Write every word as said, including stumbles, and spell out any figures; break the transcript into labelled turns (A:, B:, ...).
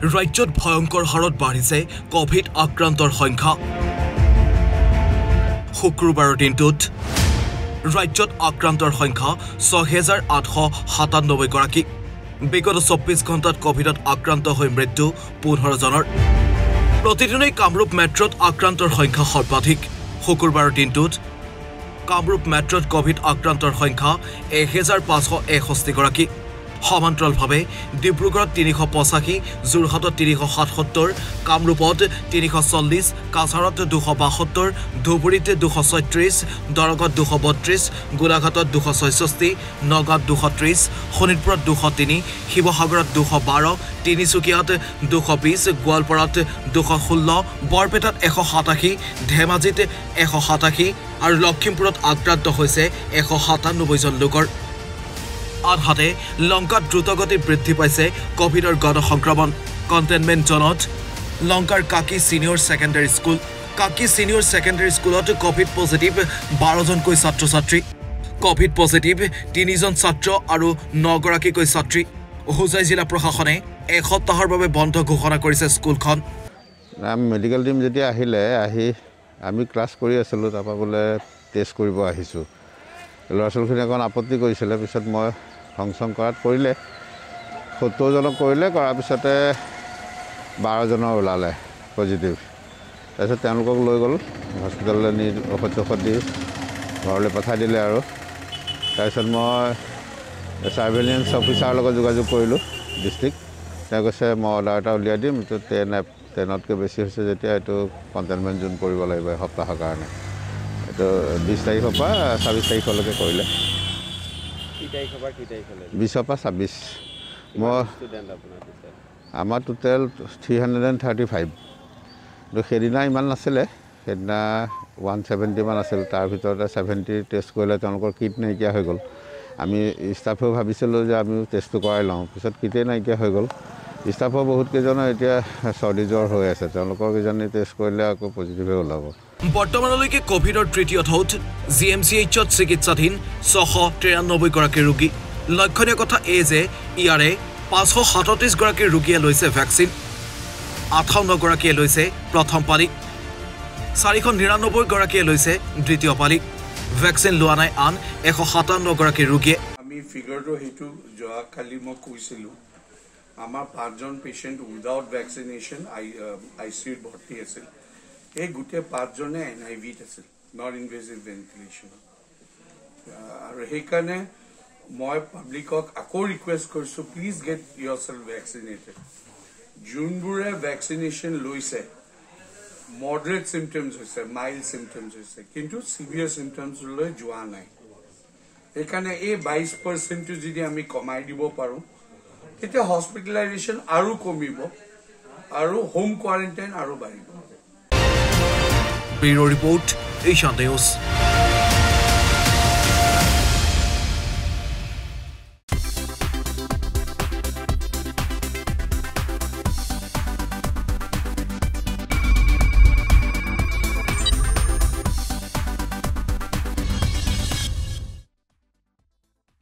A: ৰাজ্যত ভয়ংকৰ হাৰত বাঢ়িছে কোভিড আক্ৰান্তৰ সংখ্যা শুক্ৰবাৰৰ দিনটোত ৰাজ্যত আক্ৰান্তৰ সংখ্যা ছয় হাজাৰ আঠশ সাতানব্বৈ গৰাকী বিগত চৌব্বিছ ঘণ্টাত কোভিডত আক্ৰান্ত হৈ মৃত্যু পোন্ধৰ জনৰ প্ৰতিদিনে কামৰূপ মেট্ৰত আক্ৰান্তৰ সংখ্যা সৰ্বাধিক শুক্ৰবাৰৰ দিনটোত কামৰূপ মেট্ৰত কোভিড আক্ৰান্তৰ সংখ্যা এক হাজাৰ পাঁচশ এষষ্ঠি গৰাকী সমান্তৰালভাৱে ডিব্ৰুগড়ত তিনিশ পঁচাশী যোৰহাটত তিনিশ সাতসত্তৰ কামৰূপত তিনিশ চল্লিছ কাছাৰত দুশ বাসত্তৰ ধুবুৰীত দুশ ছয়ত্ৰিছ দৰঙত দুশ বত্ৰিছ গোলাঘাটত দুশ ছয়ষষ্ঠি নগাঁৱত দুশ ত্ৰিছ শোণিতপুৰত দুশ তিনি শিৱসাগৰত দুশ বাৰ তিনিচুকীয়াত দুশ বিছ গোৱালপাৰাত দুশ ষোল্ল বৰপেটাত এশ সাতাশী ধেমাজিত এশ সাতাশী আৰু লখিমপুৰত আক্ৰান্ত হৈছে এশ সাতানব্বৈ জন লোকৰ আনহাতে লংকাত দ্ৰুতগতিত বৃদ্ধি পাইছে কোভিডৰ গণ সংক্ৰমণ কণ্টেইনমেণ্ট জোনত লংকাৰ কাকি ছিনিয়ৰ ছেকেণ্ডাৰী স্কুল কাকি ছিনিয়ৰ ছেকেণ্ডাৰী স্কুলত কোভিড পজিটিভ বাৰজনকৈ ছাত্ৰ ছাত্ৰী কোভিড পজিটিভ তিনিজন ছাত্ৰ আৰু নগৰাকীকৈ ছাত্ৰী হোজাই জিলা প্ৰশাসনে এসপ্তাহৰ বাবে বন্ধ ঘোষণা কৰিছে স্কুলখন
B: মেডিকেল টিম যেতিয়া আহিলে আহি আমি ক্লাছ কৰি আছিলোঁ তাৰপৰা বোলে টেষ্ট কৰিব আহিছোঁ ল'ৰা ছোৱালীখিনি অকণ আপত্তি কৰিছিলে পিছত মই ফাংচন কৰাত কৰিলে সত্তৰজনক কৰিলে কৰাৰ পিছতে বাৰজনৰ ওলালে পজিটিভ তাৰপিছত তেওঁলোকক লৈ গ'ল হস্পিটেললৈ নি ঔষধ চৌষধ দি ঘৰলৈ পঠাই দিলে আৰু তাৰপিছত মই ছাৰ্ভেইলেঞ্চ অফিচাৰৰ লগত যোগাযোগ কৰিলোঁ ডিষ্ট্ৰিক্ট তেওঁ কৈছে মই অৰ্ডাৰ এটা উলিয়াই দিম এইটো টেন টেনতকৈ বেছি হৈছে যেতিয়া এইটো কণ্টেইনমেণ্ট জোন কৰিব লাগিব এসপ্তাহৰ কাৰণে এইটো বিছ তাৰিখৰ পৰা ছাব্বিছ তাৰিখলৈকে কৰিলে বিছৰ পৰা ছাব্বিছ মই আমাৰ total three hundred and thirty five কিন্তু সেইদিনা ইমান নাছিলে সেইদিনা ওৱান ছেভেণ্টিমান আছিল তাৰ ভিতৰতে ছেভেণ্টি টেষ্ট কৰিলে তেওঁলোকৰ কিট নাইকিয়া হৈ গ'ল আমি ষ্টাফেও ভাবিছিলোঁ যে আমিও টেষ্টটো কৰাই লওঁ পিছত কিটেই নাইকিয়া হৈ গ'ল ষ্টাফৰ বহুত কেইজনৰ এতিয়া চৰ্দি জ্বৰ হৈ আছে তেওঁলোকৰ কেইজনী টেষ্ট কৰিলে আকৌ পজিটিভে ওলাব
A: বৰ্তমানলৈকে কোভিডৰ তৃতীয় ঢৌত জি এম চি এইচত চিকিৎসাধীন ছশ তিৰানব্বৈ গৰাকী ৰোগী লক্ষণীয় কথা এই যে ইয়াৰে পাঁচশ সাতত্ৰিছ গৰাকী ৰোগীয়ে লৈছে ভেকচিন আঠাৱন্ন গৰাকীয়ে লৈছে প্ৰথম পালি চাৰিশ নিৰানব্বৈ গৰাকীয়ে লৈছে দ্বিতীয় পালি ভেকচিন লোৱা নাই আন এশ সাতাৱন্ন গৰাকী ৰোগীয়ে
C: আমি ফিগাৰটো সেইটো যোৱাকালি মই কৈছিলোঁ আমাৰ পাঁচজন পেচেণ্ট উইদাউট ভেকচিনেশ্যন আই আই চিউত ভৰ্তি আছিল এই গোটেই পাঁচজনে এন আই ভিত আছিল নন ইনভেচিভ ভেণ্টিলেশ্যন আৰু সেইকাৰণে মই পাব্লিকক আকৌ ৰিকুৱেষ্ট কৰিছোঁ please get yourself vaccinated যোনবোৰে ভেকচিনেশ্যন লৈছে মডাৰেট চিমটমছ হৈছে মাইল্ড চিমটমছ হৈছে কিন্তু চিভিয়াৰ চিমটমছলৈ যোৱা নাই সেইকাৰণে এই বাইছ পাৰ্চেণ্টটো যদি আমি কমাই দিব পাৰোঁ তেতিয়া হস্পিটেলাইজেশ্যন আৰু কমিব আৰু হোম কোৱাৰেণ্টাইন আৰু বাঢ়িব
A: ব্যুৰ ৰিপৰ্ট ঈশান নিউজ।